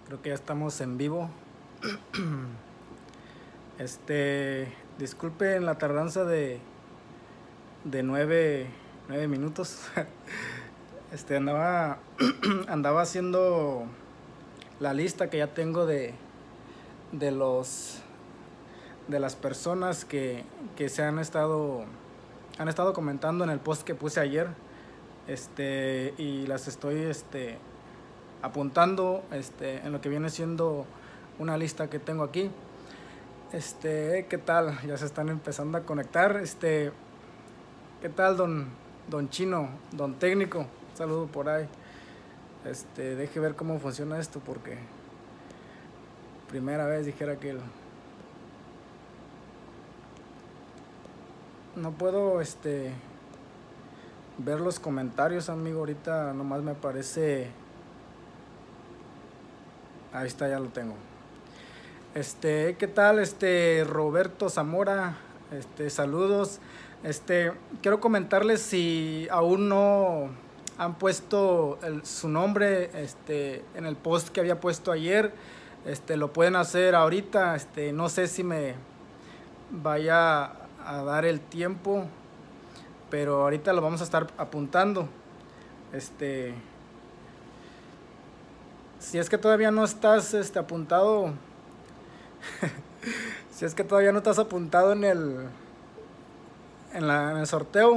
Creo que ya estamos en vivo. Disculpen la tardanza de 9 minutos. Andaba, andaba haciendo la lista que ya tengo de los de las personas que se han estado comentando en el post que puse ayer. Y las estoy apuntando en lo que viene siendo una lista que tengo aquí. ¿Qué tal? Ya se están empezando a conectar. ¿Qué tal, don Chino, don técnico? Un saludo por ahí. Deje ver cómo funciona esto porque primera vez dijera que no puedo ver los comentarios, amigo. Ahorita nomás me aparece. Ahí está, ya lo tengo. ¿Qué tal? Roberto Zamora, saludos. Quiero comentarles, si aún no han puesto su nombre en el post que había puesto ayer, lo pueden hacer ahorita. No sé si me vaya a dar el tiempo, pero ahorita lo vamos a estar apuntando. Si es que todavía no estás apuntado, si es que todavía no estás apuntado en el sorteo,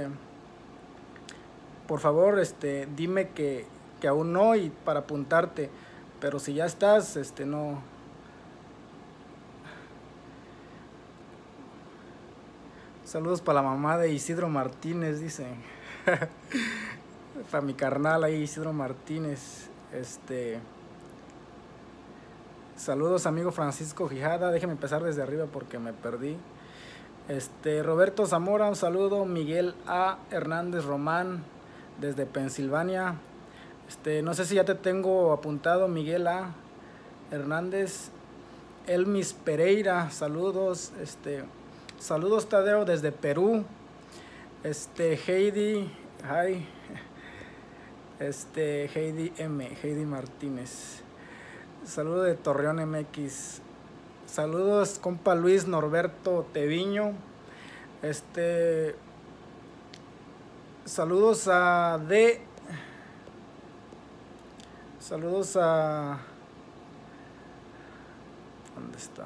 por favor, dime que aún no, y para apuntarte. Pero si ya estás, no. Saludos para la mamá de Isidro Martínez, dicen. Para mi carnal ahí, Isidro Martínez. Saludos, amigo Francisco Quijada. Déjeme empezar desde arriba porque me perdí. Roberto Zamora, un saludo. Miguel A. Hernández Román, desde Pensilvania. No sé si ya te tengo apuntado, Miguel A. Hernández. Elmis Pereira, saludos. Saludos, Tadeo, desde Perú. Heidi, hi. Heidi M. Heidi Martínez. Saludo de Torreón MX. Saludos, compa Luis Norberto Teviño. Saludos a D. Saludos a. ¿Dónde está?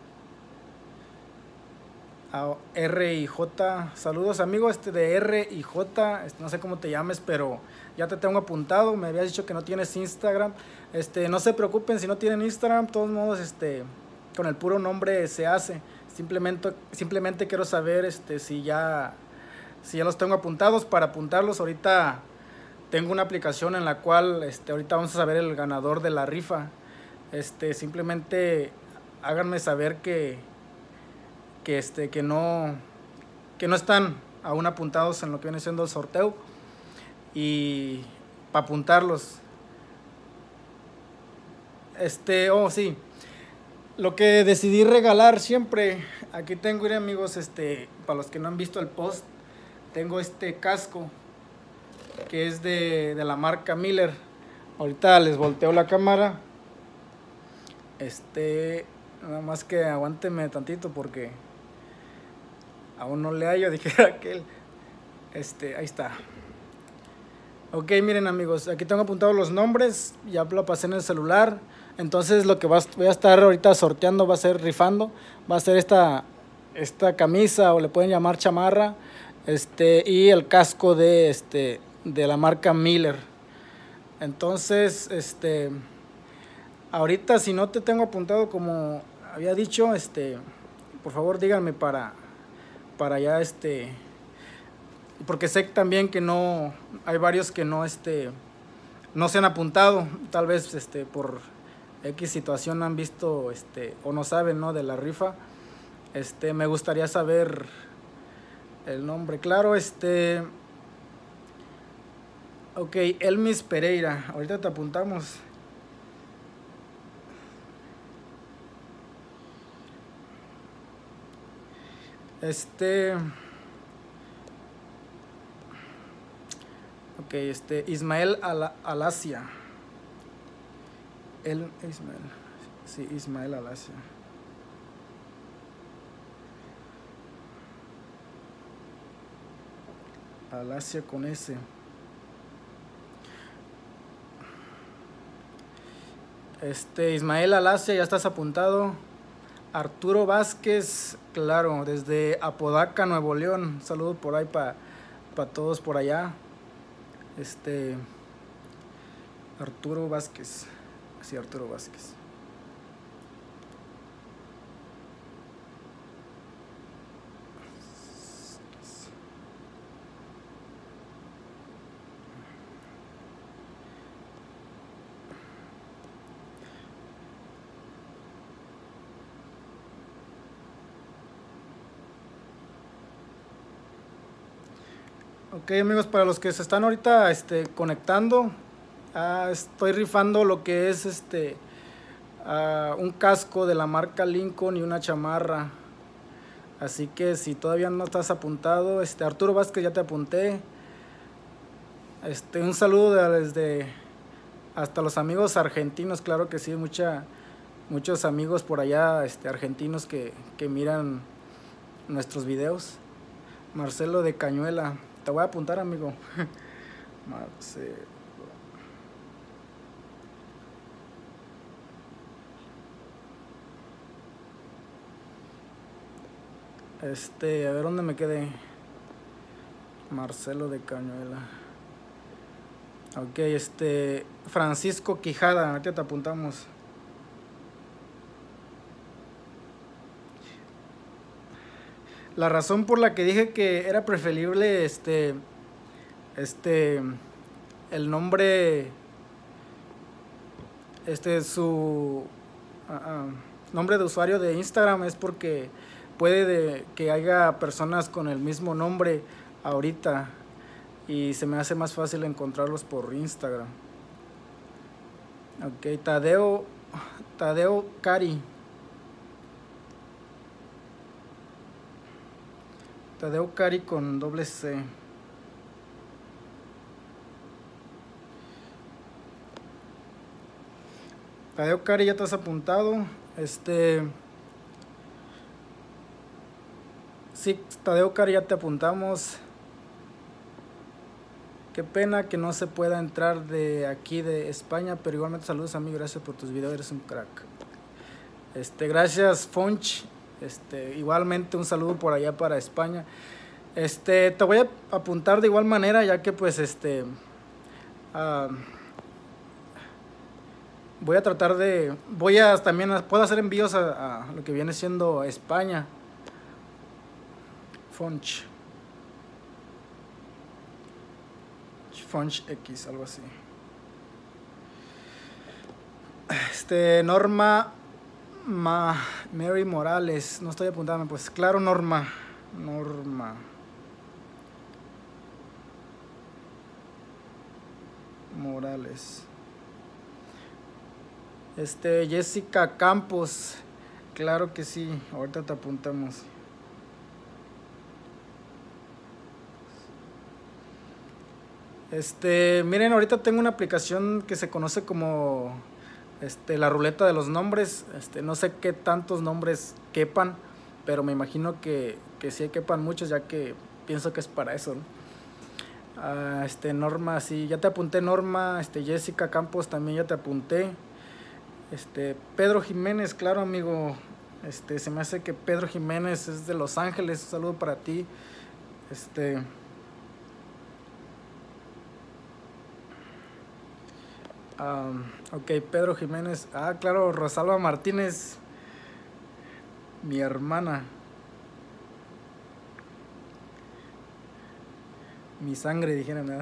A R y J. Saludos, amigo, de R y J. No sé cómo te llames, pero ya te tengo apuntado. Me habías dicho que no tienes Instagram. No se preocupen si no tienen Instagram. De todos modos, con el puro nombre se hace. Simplemente quiero saber si ya los tengo apuntados. Para apuntarlos, ahorita tengo una aplicación en la cual ahorita vamos a saber el ganador de la rifa. Simplemente háganme saber que no están aún apuntados en lo que viene siendo el sorteo, y para apuntarlos. Oh, sí, lo que decidí regalar siempre. Aquí tengo, amigos, para los que no han visto el post, tengo este casco que es de la marca Miller. Ahorita les volteo la cámara. Nada más que aguánteme tantito porque aún no le hallo, dijera aquel. Ahí está. Ok, miren, amigos, aquí tengo apuntados los nombres. Ya lo pasé en el celular. Entonces lo que voy a estar ahorita sorteando, va a ser rifando. Va a ser esta camisa, o le pueden llamar chamarra, y el casco de la marca Miller. Entonces, ahorita, si no te tengo apuntado como había dicho, por favor díganme para ya porque sé también que no hay varios que no se han apuntado. Tal vez por X situación han visto o no saben, ¿no?, de la rifa. Me gustaría saber el nombre, claro. Ok, Elmis Pereira, ahorita te apuntamos. Ok, Ismael Alasia. Ismael. Sí, Ismael Alasia. Alasia con S. Ismael Alasia, ya estás apuntado. Arturo Vázquez, claro, desde Apodaca, Nuevo León. Saludos por ahí para todos por allá. Arturo Vázquez. Sí, Arturo Vázquez. Ok, amigos, para los que se están ahorita conectando, estoy rifando lo que es un casco de la marca Lincoln y una chamarra. Así que si todavía no estás apuntado, Arturo Vázquez, ya te apunté. Un saludo desde hasta los amigos argentinos, claro que sí, muchos amigos por allá argentinos que miran nuestros videos. Marcelo de Cañuela, te voy a apuntar, amigo. Marcelo. A ver dónde me quedé. Marcelo de Cañuela. Ok, Francisco Quijada, aquí te apuntamos. La razón por la que dije que era preferible el nombre, su nombre de usuario de Instagram es porque puede que haya personas con el mismo nombre ahorita y se me hace más fácil encontrarlos por Instagram. Ok, Tadeo Cari. Tadeo Cari con doble C. Tadeo Cari, ya te has apuntado. Sí, Tadeo Cari, ya te apuntamos. Qué pena que no se pueda entrar de aquí de España, pero igualmente saludos, amigo, gracias por tus videos, eres un crack. Gracias, Fonch. Igualmente un saludo por allá para España. Te voy a apuntar de igual manera, ya que pues voy a tratar de, puedo hacer envíos a lo que viene siendo España. Fonch X, algo así. Norma Mary Morales, no estoy apuntando, pues claro, Norma Morales. Jessica Campos, claro que sí, ahorita te apuntamos. Miren, ahorita tengo una aplicación que se conoce como la ruleta de los nombres. No sé qué tantos nombres quepan, pero me imagino que sí quepan muchos, ya que pienso que es para eso, ¿no? Norma, sí, ya te apunté, Norma. Jessica Campos también ya te apunté. Pedro Jiménez, claro, amigo. Se me hace que Pedro Jiménez es de Los Ángeles. Un saludo para ti. Ok, Pedro Jiménez. Claro, Rosalba Martínez, mi hermana, mi sangre, dijeron, ¿verdad?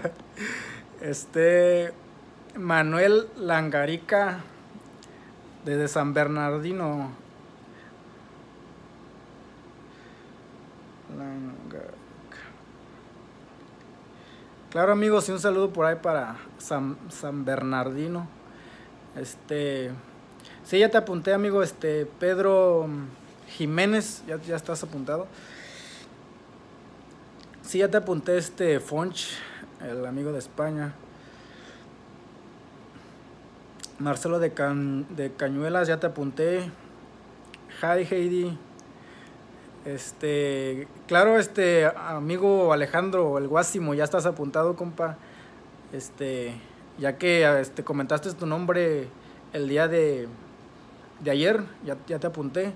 Manuel Langarica, desde San Bernardino. Claro, amigos, y un saludo por ahí para San Bernardino. Sí, ya te apunté, amigo. Pedro Jiménez, ya estás apuntado. Sí, ya te apunté, Fonch, el amigo de España. Marcelo de Cañuelas, ya te apunté. Hi Heidi. Claro, amigo Alejandro, el Guásimo, ya estás apuntado, compa. Este, ya que comentaste tu nombre el día de ayer, ya te apunté.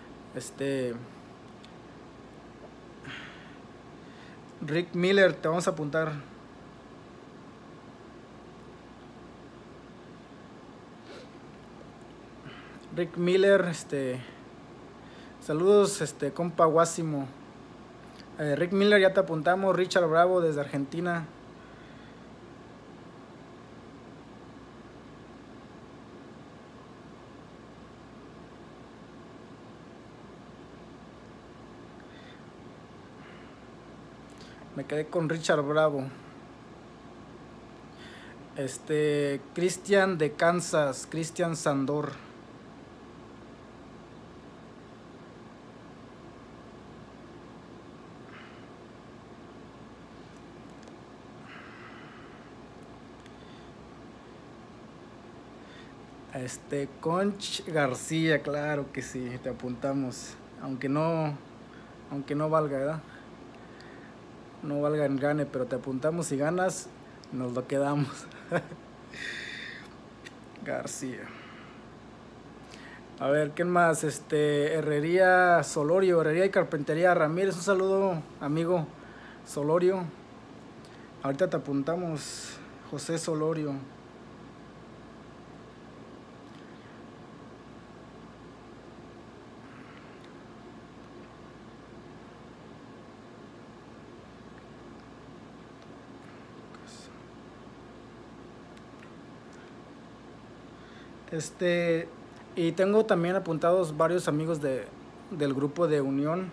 Rick Miller, te vamos a apuntar. Rick Miller, saludos, compa Guásimo. Rick Miller, ya te apuntamos. Richard Bravo desde Argentina. Me quedé con Richard Bravo. Cristian de Kansas, Cristian Sandor. Conch García, claro que sí, te apuntamos. Aunque no valga, ¿verdad? No valga en gane, pero te apuntamos. Si ganas, nos lo quedamos. García. A ver, ¿quién más? Herrería Solorio, Herrería y Carpintería Ramírez. Un saludo, amigo Solorio. Ahorita te apuntamos, José Solorio. Y tengo también apuntados varios amigos del grupo de Unión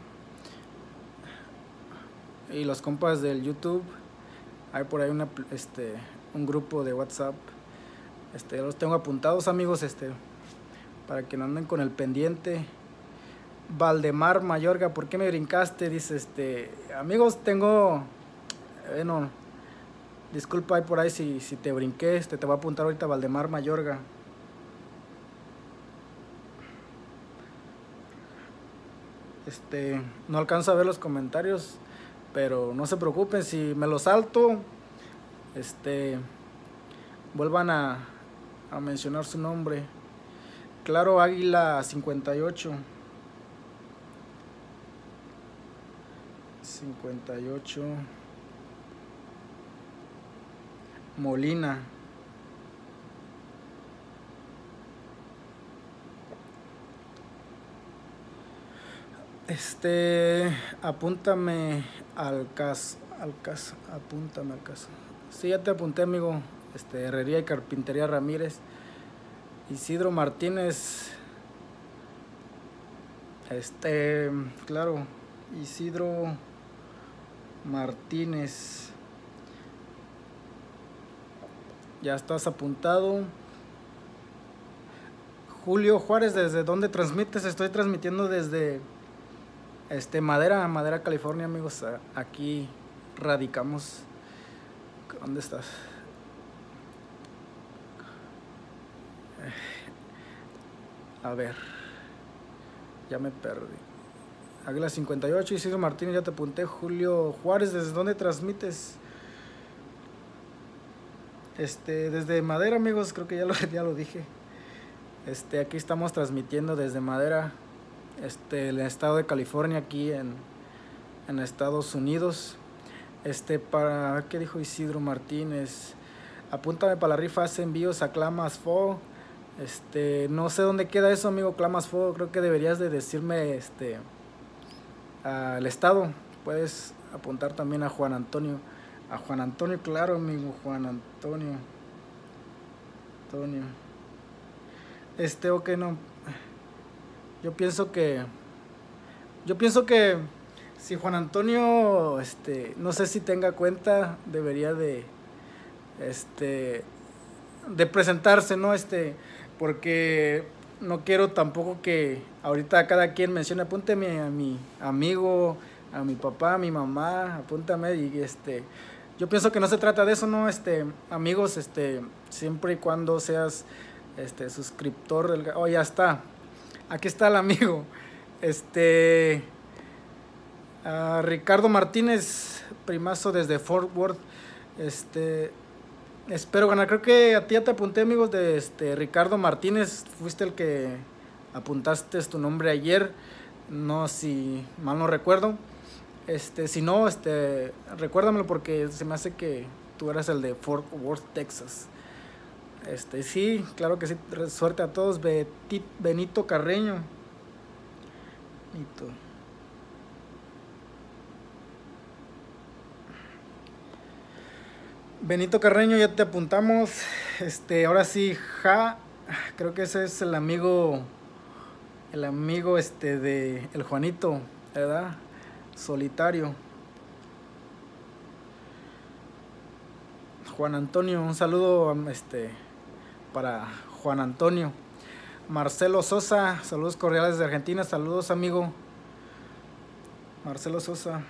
y los compas del YouTube. Hay por ahí un grupo de WhatsApp. Los tengo apuntados, amigos, para que no anden con el pendiente. Valdemar Mayorga, ¿por qué me brincaste? Dice, amigos, tengo, bueno, disculpa ahí por ahí si te brinqué, te voy a apuntar ahorita Valdemar Mayorga. No alcanzo a ver los comentarios, pero no se preocupen si me los salto. Vuelvan a mencionar su nombre. Claro Águila 58 Molina. Apúntame al caso. Apúntame al caso. Sí, ya te apunté, amigo. Herrería y Carpintería Ramírez. Isidro Martínez. Claro. Isidro Martínez. Ya estás apuntado. Julio Juárez, ¿desde dónde transmites? Estoy transmitiendo desde Madera, California, amigos. Aquí radicamos. ¿Dónde estás? A ver, ya me perdí. Águila 58, Isidro Martínez, ya te apunté. Julio Juárez, ¿desde dónde transmites? Desde Madera, amigos, creo que ya lo dije. Aquí estamos transmitiendo desde Madera, el estado de California, aquí en Estados Unidos. Para, ¿qué dijo Isidro Martínez? Apúntame para la rifa, hace envíos a Clamas Fo. No sé dónde queda eso, amigo. Clamas Fo, creo que deberías de decirme al estado. Puedes apuntar también a Juan Antonio. A Juan Antonio, claro, amigo. Juan Antonio. Ok, no. Yo pienso que si Juan Antonio, no sé si tenga cuenta, debería de presentarse, ¿no? Porque no quiero tampoco que ahorita cada quien mencione, apúnteme a mi amigo, a mi papá, a mi mamá, apúntame, y yo pienso que no se trata de eso, ¿no? Amigos, siempre y cuando seas suscriptor del... Oh, ya está. Aquí está el amigo. Ricardo Martínez, primazo desde Fort Worth. Espero ganar. Creo que a ti ya te apunté, amigos, de Ricardo Martínez. Fuiste el que apuntaste tu nombre ayer. No, si mal no recuerdo. Si no, recuérdamelo porque se me hace que tú eras el de Fort Worth, Texas. Sí, claro que sí. Suerte a todos. Benito Carreño. Benito Carreño, ya te apuntamos. Ahora sí, creo que ese es el amigo de el Juanito, ¿verdad? Solitario. Juan Antonio, un saludo para Juan Antonio. Marcelo Sosa, saludos cordiales de Argentina, saludos, amigo Marcelo Sosa.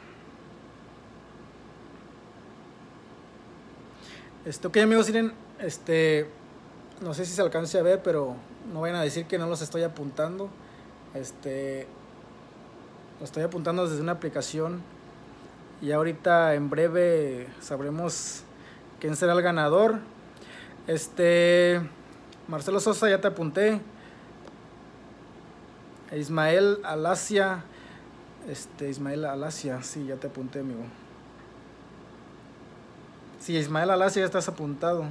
Ok, amigos, miren, no sé si se alcance a ver, pero no vayan a decir que no los estoy apuntando. Los estoy apuntando desde una aplicación y ahorita en breve sabremos quién será el ganador. Marcelo Sosa, ya te apunté. Ismael Alasia, sí, ya te apunté, amigo. Sí, Ismael Alasia, ya estás apuntado.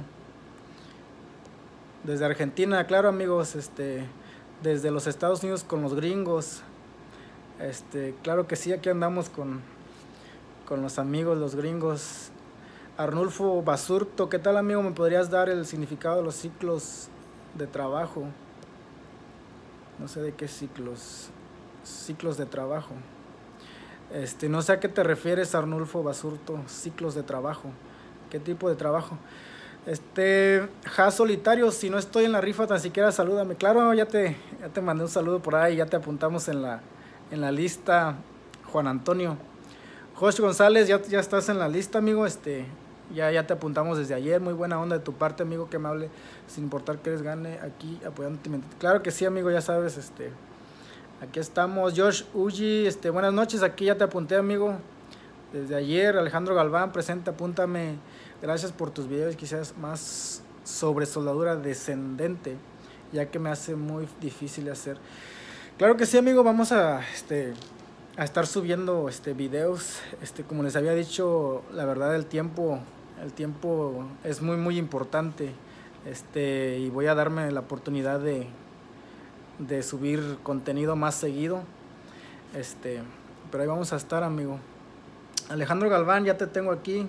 Desde Argentina, claro, amigos, desde los Estados Unidos con los gringos. Claro que sí, aquí andamos con los amigos, los gringos. Arnulfo Basurto, ¿qué tal, amigo? ¿Me podrías dar el significado de los ciclos de trabajo? No sé de qué ciclos de trabajo. No sé a qué te refieres, Arnulfo Basurto, ciclos de trabajo. ¿Qué tipo de trabajo? Solitario, si no estoy en la rifa, tan siquiera salúdame. Claro, ya te mandé un saludo por ahí, ya te apuntamos en la lista, Juan Antonio. Josh González, ya estás en la lista, amigo. Ya te apuntamos desde ayer. Muy buena onda de tu parte, amigo, que me hable sin importar que eres gane aquí apoyándote. Claro que sí, amigo, ya sabes, aquí estamos. Josh Uji, buenas noches, aquí ya te apunté, amigo. Desde ayer, Alejandro Galván, presente, apúntame. Gracias por tus videos, quizás más sobre soldadura descendente, ya que me hace muy difícil de hacer. Claro que sí, amigo, vamos a estar subiendo videos. Como les había dicho, la verdad el tiempo es muy muy importante. Y voy a darme la oportunidad de subir contenido más seguido. Pero ahí vamos a estar, amigo. Alejandro Galván, ya te tengo aquí.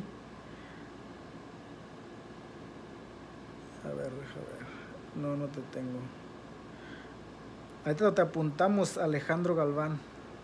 A ver. No te tengo. Ahí te apuntamos, Alejandro Galván.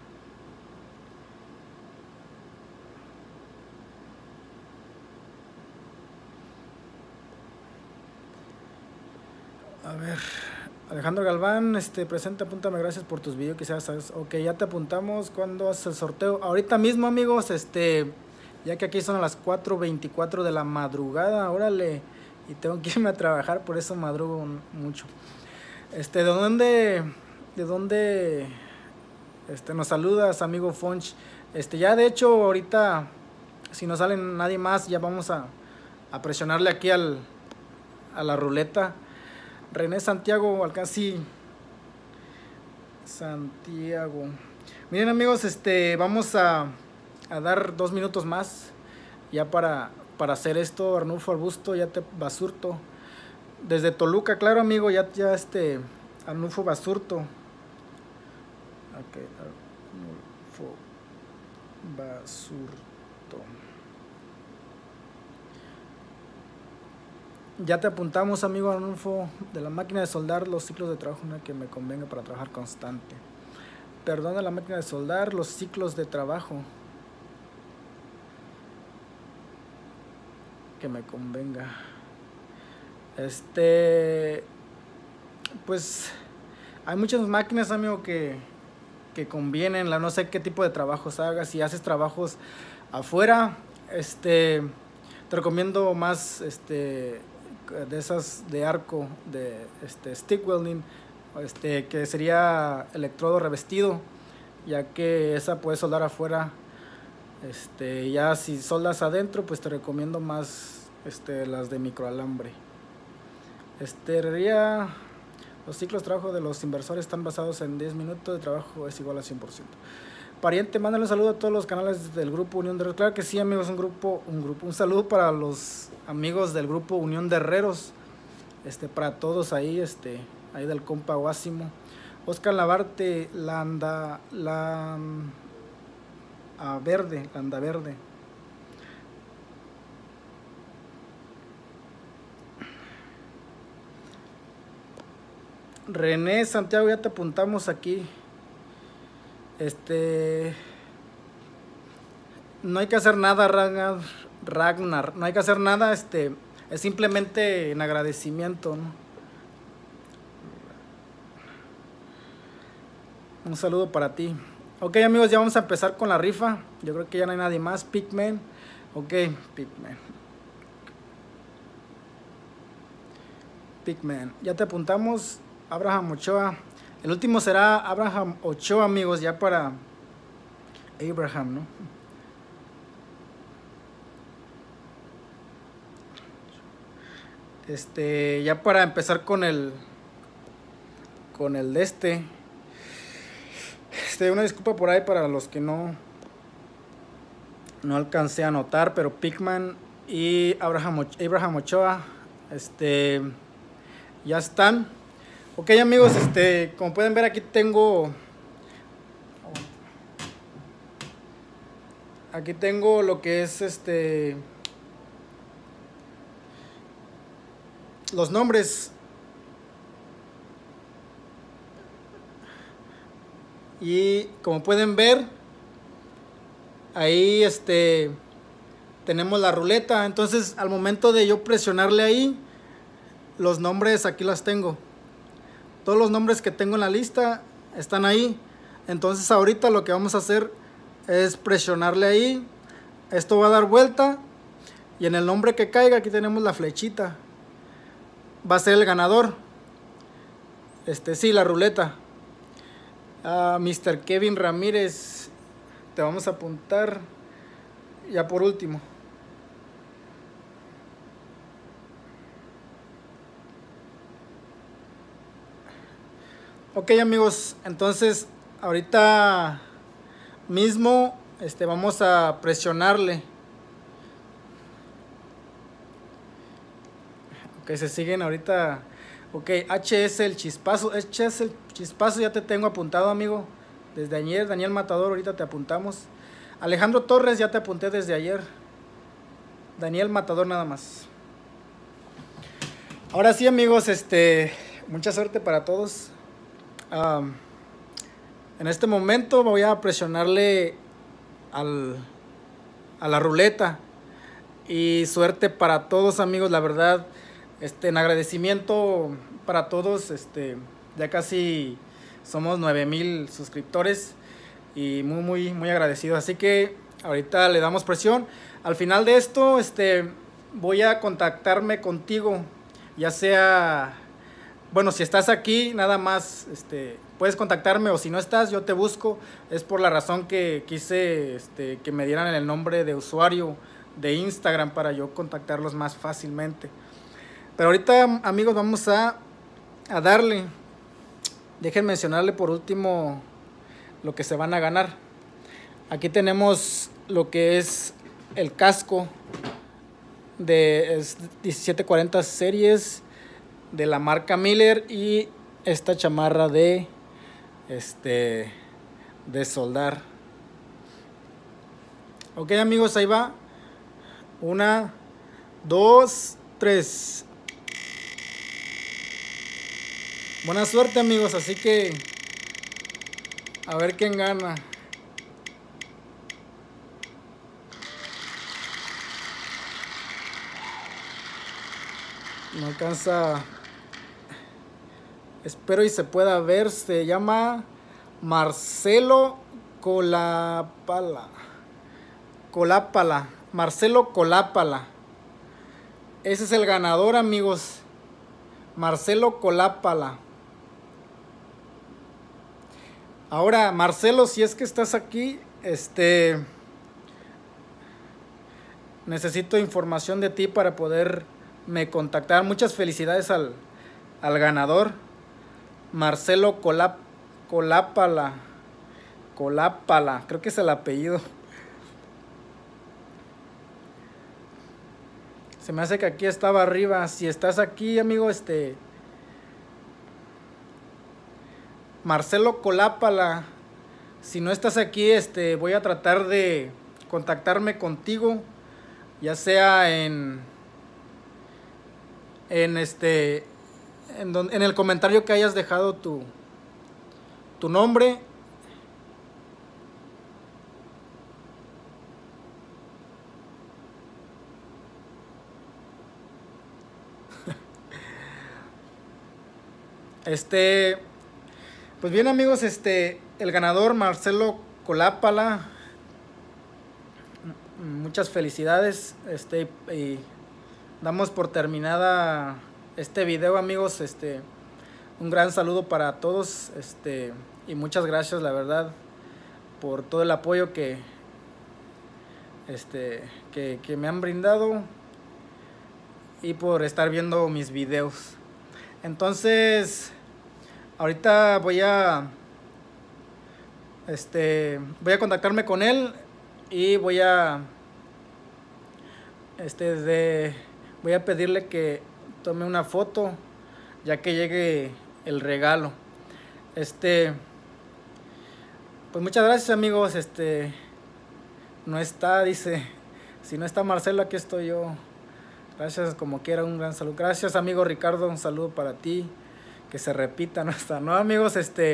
A ver, Alejandro Galván, presente, apúntame, gracias por tus videos, quizás sabes. Ok, ya te apuntamos. ¿Cuándo haces el sorteo? Ahorita mismo, amigos, ya que aquí son a las 4:24 de la madrugada, órale, y tengo que irme a trabajar, por eso madrugo mucho. ¿De dónde nos saludas, amigo Fonch? Ya de hecho, ahorita, si no sale nadie más, ya vamos a presionarle aquí a la ruleta. René Santiago, Alcázar Santiago. Miren, amigos, vamos a dar 2 minutos más ya para hacer esto. Arnulfo Arbusto, ya te Basurto. Desde Toluca, claro, amigo, ya Arnulfo Basurto. Ok, Arnulfo Basurto. Ya te apuntamos, amigo Arnulfo, de la máquina de soldar, los ciclos de trabajo, una que me convenga para trabajar constante. Perdón, de la máquina de soldar, los ciclos de trabajo que me convenga. Pues hay muchas máquinas, amigo, que convienen. No sé qué tipo de trabajos hagas. Si haces trabajos afuera, te recomiendo más de esas de arco, de stick welding, que sería electrodo revestido, ya que esa puedes soldar afuera. Ya si soldas adentro, pues te recomiendo más las de microalambre. Herrería. Los ciclos de trabajo de los inversores están basados en 10 minutos de trabajo es igual a 100%. Pariente, mándale un saludo a todos los canales del grupo Unión de Herreros. Claro que sí, amigos, un saludo para los amigos del grupo Unión de Herreros. Para todos ahí, ahí del compa Guásimo. Oscar Lavarte, Landa Verde. René Santiago, ya te apuntamos aquí. No hay que hacer nada, Ragnar. No hay que hacer nada, es simplemente en agradecimiento, ¿no? Un saludo para ti. Ok, amigos, ya vamos a empezar con la rifa. Yo creo que ya no hay nadie más. Pigman. Ok, Pigman. Ya te apuntamos. Abraham Ochoa. El último será Abraham Ochoa, amigos, ya para Abraham, ¿no? Ya para empezar con el de una disculpa por ahí para los que no alcancé a anotar, pero Pigman y Abraham Ochoa ya están. Ok, amigos, como pueden ver, aquí tengo lo que es los nombres. Y como pueden ver, ahí tenemos la ruleta. Entonces, al momento de yo presionarle ahí, los nombres aquí los tengo. Todos los nombres que tengo en la lista están ahí. Entonces ahorita lo que vamos a hacer es presionarle ahí. Esto va a dar vuelta. Y en el nombre que caiga, aquí tenemos la flechita. Va a ser el ganador. Sí, la ruleta. Mr. Kevin Ramírez. Te vamos a apuntar. Ya por último. Ok, amigos, entonces ahorita mismo vamos a presionarle. Ok, se siguen ahorita. Ok, HS el chispazo. HS el chispazo ya te tengo apuntado, amigo. Desde ayer. Daniel Matador, ahorita te apuntamos. Alejandro Torres, ya te apunté desde ayer. Daniel Matador nada más. Ahora sí, amigos, mucha suerte para todos. En este momento voy a presionarle a la ruleta. Y suerte para todos, amigos. La verdad, en agradecimiento para todos. Ya casi somos 9,000 suscriptores. Y muy agradecidos. Así que ahorita le damos presión. Al final de esto, voy a contactarme contigo. Ya sea... Bueno, si estás aquí, nada más puedes contactarme, o si no estás, yo te busco. Es por la razón que quise que me dieran el nombre de usuario de Instagram para yo contactarlos más fácilmente. Pero ahorita, amigos, vamos a darle. Dejen mencionarle por último lo que se van a ganar. Aquí tenemos lo que es el casco de 1740 series de la marca Miller y esta chamarra de soldar. Ok, amigos, ahí va. 1, 2, 3. Buena suerte, amigos, así que a ver quién gana. No alcanza. Espero y se pueda ver. Se llama Marcelo Colápala. Marcelo Colápala. Ese es el ganador, amigos. Marcelo Colápala. Ahora, Marcelo, si es que estás aquí, necesito información de ti para poderme contactar. Muchas felicidades al ganador. Marcelo Colápala. Colápala, creo que es el apellido. Se me hace que aquí estaba arriba. Si estás aquí, amigo, Marcelo Colápala. Si no estás aquí, voy a tratar de contactarme contigo, ya sea en el comentario que hayas dejado tu nombre. Pues bien, amigos, el ganador Marcelo Colápala, muchas felicidades, y damos por terminada este video, amigos. Un gran saludo para todos, y muchas gracias, la verdad, por todo el apoyo que me han brindado y por estar viendo mis videos. Entonces, ahorita voy a contactarme con él y voy a pedirle que tome una foto ya que llegue el regalo. Pues muchas gracias, amigos. No está, dice, si no está Marcelo, aquí estoy yo. Gracias, como quiera, un gran saludo. Gracias, amigo Ricardo, un saludo para ti. Que se repita, no está, ¿no, amigos?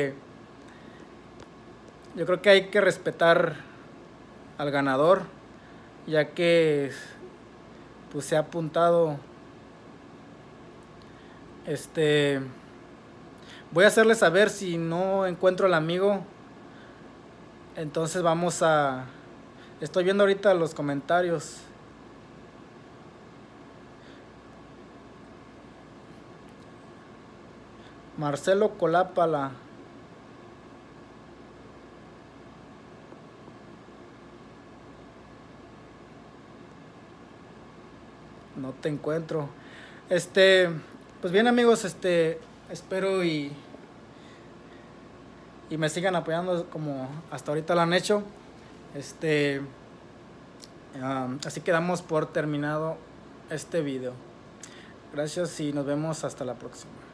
Yo creo que hay que respetar al ganador, ya que pues se ha apuntado. Voy a hacerle saber si no encuentro al amigo. Entonces estoy viendo ahorita los comentarios. Marcelo Colápala. No te encuentro. Pues bien, amigos, espero y me sigan apoyando como hasta ahorita lo han hecho. Así que damos por terminado este video. Gracias y nos vemos hasta la próxima.